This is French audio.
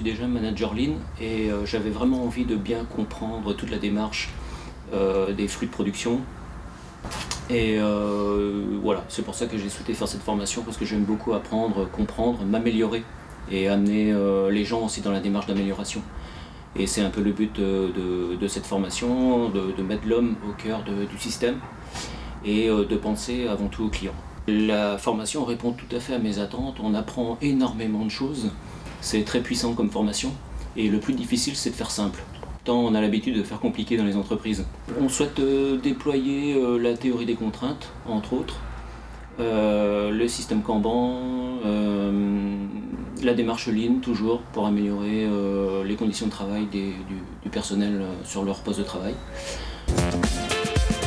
suis déjà manager Lean et j'avais vraiment envie de bien comprendre toute la démarche des flux de production. Et voilà, c'est pour ça que j'ai souhaité faire cette formation, parce que j'aime beaucoup apprendre, comprendre, m'améliorer et amener les gens aussi dans la démarche d'amélioration. Et c'est un peu le but de cette formation, de mettre l'homme au cœur du système et de penser avant tout au client. La formation répond tout à fait à mes attentes, on apprend énormément de choses, c'est très puissant comme formation et le plus difficile c'est de faire simple. Tant on a l'habitude de faire compliqué dans les entreprises. On souhaite déployer la théorie des contraintes, entre autres, le système Kanban, la démarche Lean toujours pour améliorer les conditions de travail du personnel sur leur poste de travail.